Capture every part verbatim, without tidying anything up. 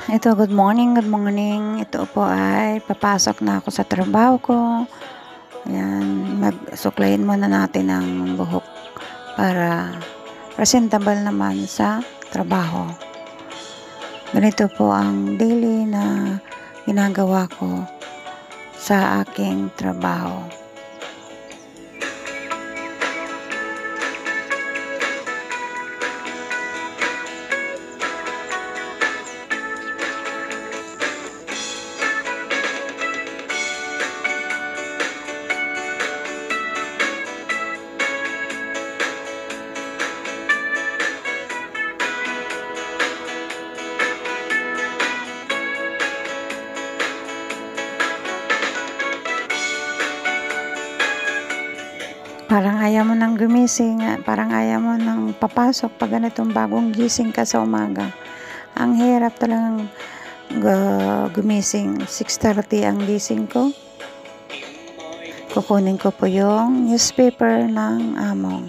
Ito, good morning, good morning. Ito po ay papasok na ako sa trabaho ko. Ayan, magsuklayin muna natin ang buhok para presentable naman sa trabaho. Ganito po ang daily na ginagawa ko sa aking trabaho. Parang ayaw mo nang gumising, parang ayaw mo nang papasok pag ganitong bagong gising ka sa umaga. Ang hirap talagang gumising. six thirty ang gising ko. Kukunin ko po yung newspaper ng amo.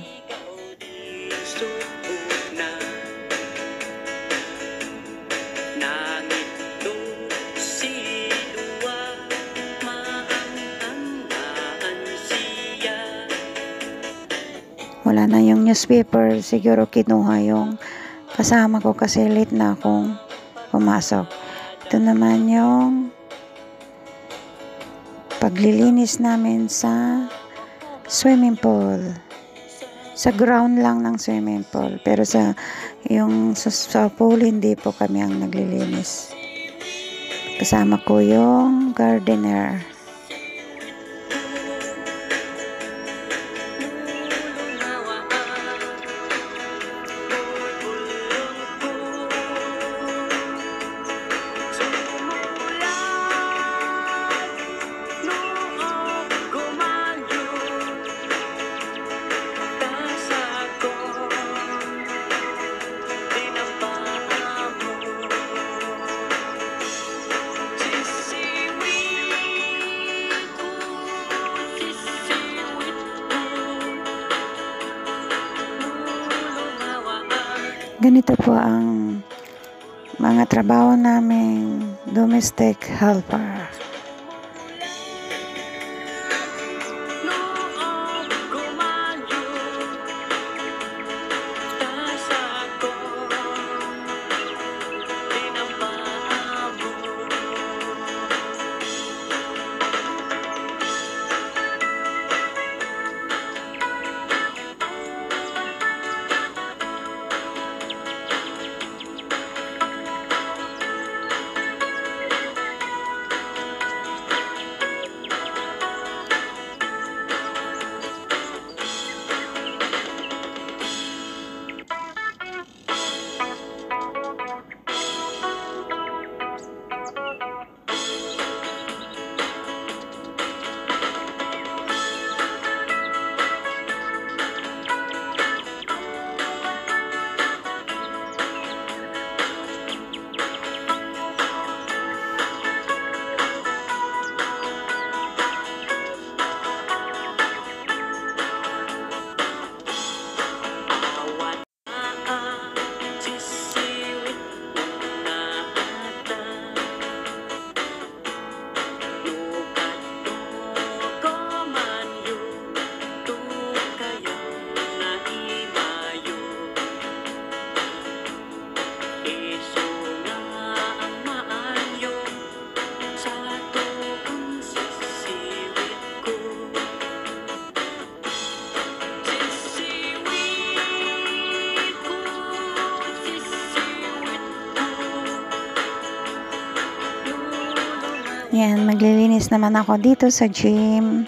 Wala na yung newspaper, siguro kinuha yung kasama ko kasi late na akong pumasok. Ito naman yung paglilinis namin sa swimming pool. Sa ground lang ng swimming pool, pero sa yung sa, sa pool hindi po kami ang naglilinis. Kasama ko yung gardener. Ganito po ang mga trabaho naming domestic helper. Yan, maglilinis naman ako dito sa gym.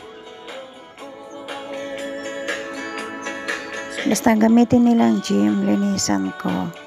Basta gamitin nilang gym, linisan ko.